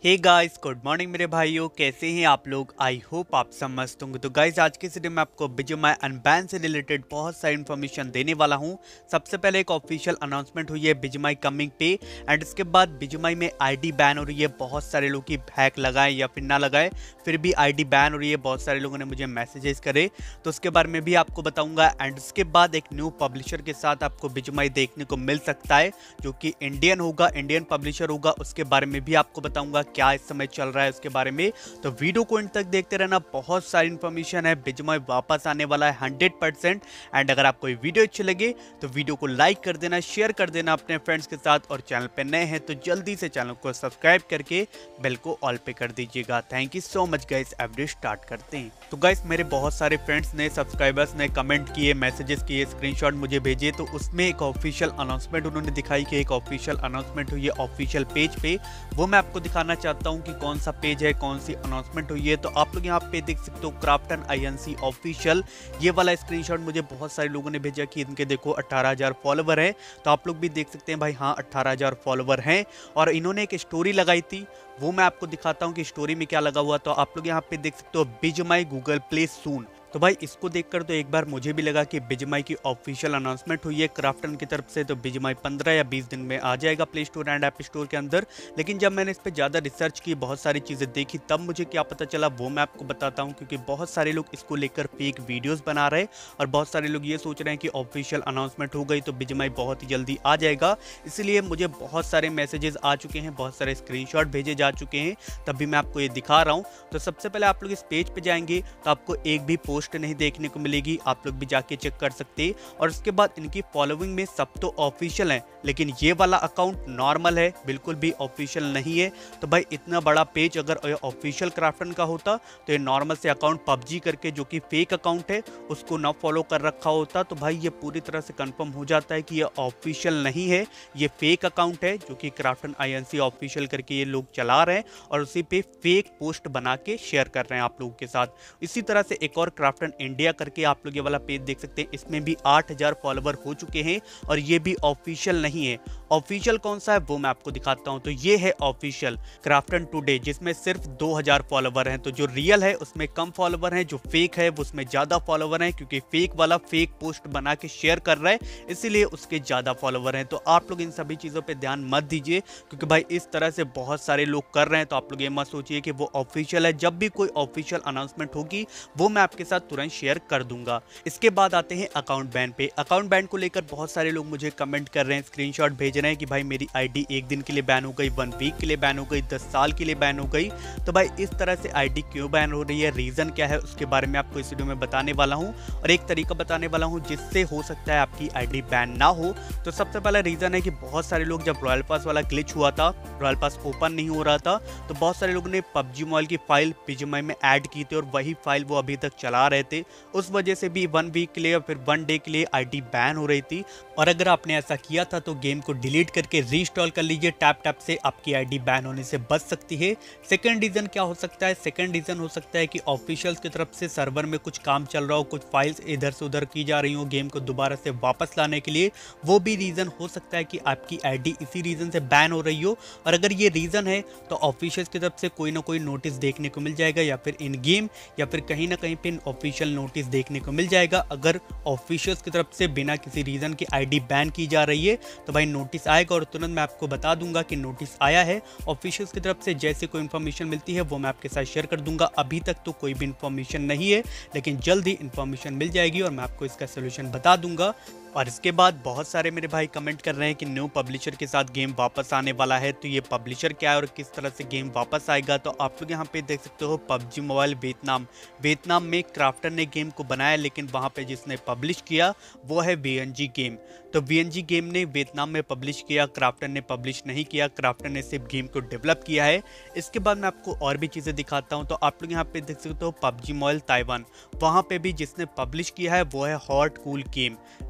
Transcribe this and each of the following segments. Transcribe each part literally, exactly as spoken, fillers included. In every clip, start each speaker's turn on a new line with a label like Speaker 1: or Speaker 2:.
Speaker 1: Hey guys, good morning मेरे भाइयों। कैसे हैं आप लोग? आई होप आप सब मस्त होंगे। तो गाइस, आज के वीडियो में आपको बीजीएमआई अनबैन से रिलेटेड बहुत सारी इन्फॉर्मेशन देने वाला हूं। सबसे पहले एक ऑफिशियल अनाउंसमेंट हुई है बीजीएमआई कमिंग पे, एंड इसके बाद बीजीएमआई में आईडी बैन हो रही है। बहुत सारे लोग की हैक लगाए या फिर ना लगाए, फिर भी आईडी बैन हो रही है। बहुत सारे लोगों ने मुझे मैसेजेस करे, तो उसके बारे में भी आपको बताऊंगा। एंड उसके बाद एक न्यू पब्लिशर के साथ आपको बीजीएमआई देखने को मिल सकता है, जो कि इंडियन होगा, इंडियन पब्लिशर होगा। उसके बारे में भी आपको बताऊंगा क्या इस समय चल रहा है उसके बारे में। तो वीडियो को एंड तक देखते रहना, बहुत सारी इन्फॉर्मेशन है। बीजीएमआई वापस आने वाला है हंड्रेड परसेंट। एंड अगर आपको ये वीडियो अच्छी लगे तो वीडियो को लाइक कर देना, शेयर कर देना अपने फ्रेंड्स के साथ, और चैनल पे नए हैं तो जल्दी से चैनल को सब्सक्राइब करके बेल को ऑल पे कर दीजिएगा। Thank you so much guys. Video start करते हैं। तो गाइस, मेरे बहुत सारे फ्रेंड्स ने, सब्सक्राइबर्स ने कमेंट किए, मैसेजेस किए, स्क्रीनशॉट मुझे भेजे, तो उसमें एक ऑफिशियल अनाउंसमेंट उन्होंने दिखाई कि एक ऑफिशियल अनाउंसमेंट हुई है ऑफिशियल पेज पे। वो मैं आपको दिखाना चाहता हूँ कि कौन सा पेज है, कौन सी अनाउंसमेंट हुई है। तो आप लोग यहाँ पे देख सकते हो क्राफ्टन आईएनसी ऑफिशियल। ये वाला स्क्रीनशॉट मुझे बहुत सारे लोगों ने भेजा कि इनके देखो अठारह हज़ार फॉलोवर है। तो आप लोग भी देख सकते हैं भाई, हाँ अठारह हज़ार फॉलोवर हैं। और इन्होंने एक स्टोरी लगाई थी, वो मैं आपको दिखाता हूँ कि स्टोरी में क्या लगा हुआ। तो आप लोग यहाँ पे देख सकते हो बीजीएमआई गूगल प्ले सून। तो भाई इसको देखकर तो एक बार मुझे भी लगा कि बीजीएमआई की ऑफिशियल अनाउंसमेंट हुई है क्राफ्टन की तरफ से। तो बीजीएमआई पंद्रह या बीस दिन में आ जाएगा play store and app store के अंदर। लेकिन जब मैंने इस पर ज़्यादा रिसर्च की, बहुत सारी चीज़ें देखी, तब मुझे क्या पता चला वो मैं आपको बताता हूँ। क्योंकि बहुत सारे लोग इसको लेकर फेक वीडियोज़ बना रहे हैं, और बहुत सारे लोग ये सोच रहे हैं कि ऑफिशियल अनाउंसमेंट हो गई तो बीजीएमआई बहुत ही जल्दी आ जाएगा। इसलिए मुझे बहुत सारे मैसेजेस आ चुके हैं, बहुत सारे स्क्रीनशॉट भेजे जा चुके हैं, तभी मैं आपको ये दिखा रहा हूँ। तो सबसे पहले आप लोग इस पेज पे जाएंगे तो आपको एक भी पोस्ट नहीं देखने को मिलेगी, आप लोग भी जाके चेक कर सकते हैं। और उसके बाद इनकी फॉलोइंग में सब तो ऑफिशियल है, लेकिन ये वाला अकाउंट नॉर्मल है, बिल्कुल भी ऑफिशियल नहीं है। तो भाई इतना बड़ा पेज अगर ऑफिशियल क्राफ्टन का होता तो ये नॉर्मल से अकाउंट पबजी करके, जो कि फेक अकाउंट है, उसको ना फॉलो कर रखा होता। तो भाई ये पूरी तरह से कंफर्म हो जाता है कि ये ऑफिशियल नहीं है, ये फेक अकाउंट है, जो कि क्राफ्टन आईएनसी ऑफिशियल करके ये लोग चला रहे हैं, और उसी पे फेक पोस्ट बना के शेयर कर रहे हैं आप लोगों के साथ। इसी तरह से एक और क्राफ्टन इंडिया करके आप लोग ये वाला पेज देख सकते हैं, इसमें भी आठ हज़ार फॉलोवर हो चुके हैं, और ये भी ऑफिशियल नहीं है। ऑफिशियल कौन सा है वो मैं आपको दिखाता हूं। तो ये है ऑफिशियल क्राफ्टन टुडे, जिसमें सिर्फ दो हज़ार फॉलोवर हैं। तो जो रियल है उसमें कम फॉलोवर हैं, जो फेक है उसमें ज्यादा फॉलोवर हैं, क्योंकि फेक वाला फेक पोस्ट बना के शेयर कर रहा है, इसीलिए उसके ज्यादा फॉलोवर हैं। तो आप लोग इन सभी चीजों पे ध्यान मत दीजिए, क्योंकि भाई इस तरह से बहुत सारे लोग कर रहे हैं। तो आप लोग ये मत सोचिए कि वो ऑफिशियल है। जब भी कोई ऑफिशियल अनाउंसमेंट होगी वो मैं आपके साथ तुरंत शेयर कर दूंगा। इसके बाद आते हैं अकाउंट बैन पे। अकाउंट बैन को लेकर बहुत सारे लोग मुझे कमेंट कर रहे हैं, स्क्रीनशॉट भेज रहे हैं कि भाई मेरी आईडी एक दिन के लिए बैन हो गई, वन वीक के लिए बैन हो गई, दस साल के लिए बैन हो गई। तो भाई इस तरह से आईडी क्यों बैन हो रही है, रीजन क्या है, उसके बारे में आपको इस वीडियो में बताने वाला हूं, और एक तरीका बताने वाला हूं जिससे हो सकता है आपकी आईडी बैन ना हो। तो सबसे पहला रीजन है कि बहुत सारे लोग, जब रॉयल पास वाला ग्लिच हुआ था, रॉयल पास ओपन नहीं हो रहा था, तो बहुत सारे लोगों ने पबजी मोबाइल की फाइल बीजीएमआई में ऐड की थी, और वही फाइल वो अभी तक चला रहे थे। उस वजह से भी वन वीक के लिए या फिर वन डे के लिए आईडी बैन हो रही थी। और अगर आपने ऐसा किया था तो गेम को डिलीट करके रीइंस्टॉल कर लीजिए, टैप टैप से आपकी आईडी बैन होने से बच सकती है। सेकंड रीजन क्या हो सकता है? सेकंड रीजन हो सकता है कि ऑफिशियल्स की तरफ से सर्वर में कुछ काम चल रहा हो, कुछ फाइल्स इधर से उधर की जा रही हो गेम को दोबारा से वापस लाने के लिए। वो भी रीजन हो सकता है कि आपकी आईडी इसी रीजन से बैन हो रही हो। और अगर ये रीजन है तो ऑफिशियल्स की तरफ से कोई ना कोई नोटिस देखने को मिल जाएगा, या फिर इन गेम या फिर कहीं ना कहीं पे ऑफिशियल नोटिस देखने को मिल जाएगा। अगर ऑफिशियल्स की तरफ से बिना किसी रीजन की आईडी बैन की जा रही है तो भाई नोटिस आएगा, और तुरंत मैं आपको बता दूंगा कि नोटिस आया है ऑफिशियल्स की तरफ से। जैसे कोई इन्फॉर्मेशन मिलती है वो मैं आपके साथ शेयर कर दूंगा। अभी तक तो कोई भी इन्फॉर्मेशन नहीं है, लेकिन जल्द ही इन्फॉर्मेशन मिल जाएगी और मैं आपको इसका सोल्यूशन बता दूंगा। और इसके बाद बहुत सारे मेरे भाई कमेंट कर रहे हैं कि न्यू पब्लिशर के साथ गेम वापस आने वाला है। तो ये पब्लिशर क्या है और किस तरह से गेम वापस आएगा, तो आप लोग यहाँ पे देख सकते हो पबजी मोबाइल वियतनाम। वियतनाम में क्राफ्टन ने गेम को बनाया, लेकिन वहाँ पे जिसने पब्लिश किया वो है वीएनजी गेम। तो वीएनजी गेम ने वियतनाम में पब्लिश किया, क्राफ्टन ने पब्लिश नहीं किया। क्राफ्टन ने सिर्फ गेम को डेवलप किया है। इसके बाद मैं आपको और भी चीज़ें दिखाता हूँ। तो आप लोग यहाँ पे देख सकते हो पबजी मोबाइल ताइवान, वहाँ पे भी जिसने पब्लिश किया है वो है हॉट कूल गेम।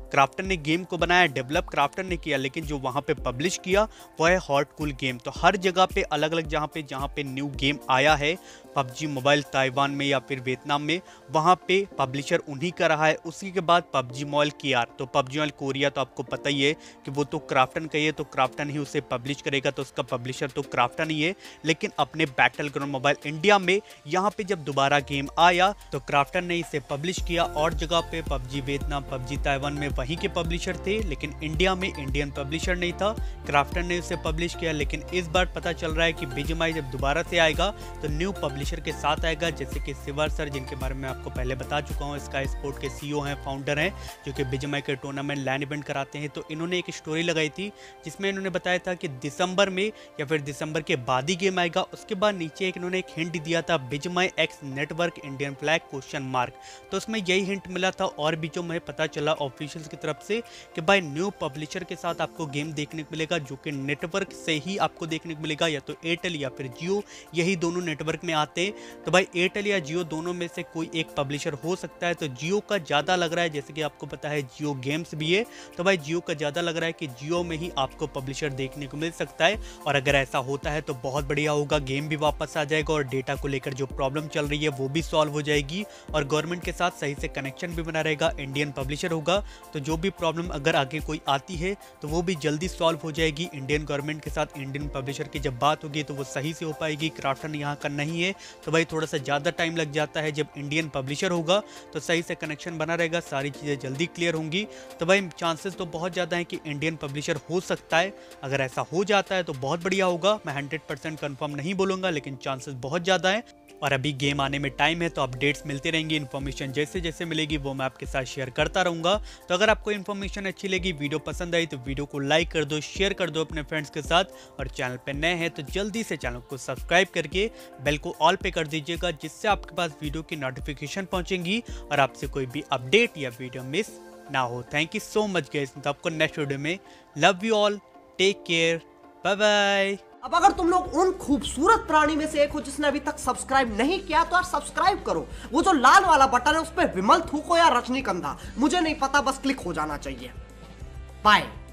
Speaker 1: क्राफ्टन ने गेम को बनाया, डेवलप क्राफ्टन ने किया, लेकिन जो वहाँ पे पब्लिश किया वो है हॉट कूल गेम। तो हर जगह पे अलग अलग जहाँ पे जहाँ पे न्यू गेम आया है पबजी मोबाइल ताइवान में या फिर वियतनाम में, वहाँ पे पब्लिशर उन्हीं का रहा है। उसी के बाद पबजी मोबाइल केआर, तो पबजी मोबाइल कोरिया तो आपको पता ही है कि वो तो क्राफ्टन का ही है, तो क्राफ्टन ही उसे पब्लिश करेगा, तो उसका पब्लिशर तो क्राफ्टन ही है। लेकिन अपने बैटल ग्राउंड मोबाइल इंडिया में यहाँ पे जब दोबारा गेम आया तो क्राफ्टन ने इसे पब्लिश किया। और जगह पे पबजी वियतनाम पबजी ताइवान में वहीं के पब्लिशर थे, लेकिन इंडिया में इंडियन पब्लिशर नहीं था, क्राफ्टन ने उसे पब्लिश किया। लेकिन इस बार पता चल रहा है कि बीजीएमआई जब दोबारा से आएगा तो न्यू पब्लिशर के साथ आएगा, जैसे कि सिवर सर, जिनके बारे में आपको पहले बता चुका हूँ, स्काई स्पोर्ट के सीईओ हैं, फाउंडर हैं, जो कि बीजीएमआई के टूर्नामेंट लैंड इवेंट कराते हैं। तो इन्होंने एक स्टोरी लगाई थी जिसमें इन्होंने बताया था कि दिसंबर में या फिर दिसंबर के बाद ही गेम आएगा। उसके बाद नीचे एक इन्होंने एक हिंट दिया था, BGMI X network Indian flag question mark, तो उसमें यही हिंट मिला था। और भी जो मुझे पता चला ऑफिशियल्स की तरफ से कि भाई न्यू पब्लिशर के साथ आपको गेम देखने को मिलेगा, जो कि नेटवर्क से ही आपको देखने को मिलेगा, या तो एयरटेल या फिर जियो, यही दोनों नेटवर्क में आते हैं। तो भाई एयरटेल या जियो दोनों में से कोई एक पब्लिशर हो सकता है। तो जियो का ज़्यादा लग रहा है, जैसे कि आपको पता है जियो गेम्स भी है, तो भाई जियो का ज़्यादा लग रहा है कि जियो में ही आपको पब्लिशर देखने को मिल सकता है। और अगर ऐसा होता है तो बहुत बढ़िया होगा, गेम भी वापस आ जाएगा और डेटा को लेकर जो प्रॉब्लम चल रही है वो भी सॉल्व हो जाएगी, और गवर्नमेंट के साथ सही से कनेक्शन भी बना रहेगा। इंडियन पब्लिशर होगा तो जो भी प्रॉब्लम अगर आगे कोई आती है तो वो भी जल्दी सॉल्व हो जाएगी। इंडियन गवर्नमेंट के साथ इंडियन पब्लिशर की जब बात होगी तो वो सही से हो पाएगी। क्राफ्टन यहाँ का नहीं है तो भाई थोड़ा सा ज़्यादा टाइम लग जाता है। जब इंडियन पब्लिशर होगा तो सही से कनेक्शन बना रहेगा, सारी चीज़ें जल्दी क्लियर होंगी। तो भाई चांसेस तो बहुत ज़्यादा है कि इंडियन पब्लिशर हो सकता है। अगर ऐसा हो जाता है तो बहुत बढ़िया होगा। मैं हंड्रेड परसेंट कन्फर्म नहीं बोलूँगा, लेकिन चांसेस बहुत ज़्यादा है। और अभी गेम आने में टाइम है, तो अपडेट्स मिलते रहेंगी। इन्फॉर्मेशन जैसे जैसे मिलेगी वो मैं आपके साथ शेयर करता रहूँगा। तो अगर आपको इन्फॉर्मेशन अच्छी लगी, वीडियो पसंद आई, तो वीडियो को लाइक कर दो, शेयर कर दो अपने फ्रेंड्स के साथ। और चैनल पे नए हैं तो जल्दी से चैनल को सब्सक्राइब करके बेल को ऑल पे कर दीजिएगा, जिससे आपके पास वीडियो की नोटिफिकेशन पहुँचेंगी और आपसे कोई भी अपडेट या वीडियो मिस ना हो। Thank you so much guys, तो आपको नेक्स्ट वीडियो में love you all, take care, bye bye.
Speaker 2: अब अगर तुम लोग उन खूबसूरत प्राणी में से एक हो जिसने अभी तक सब्सक्राइब नहीं किया तो यार सब्सक्राइब करो। वो जो लाल वाला बटन है उस पर विमल थूको या रजनीगंधा, मुझे नहीं पता, बस क्लिक हो जाना चाहिए। बाय।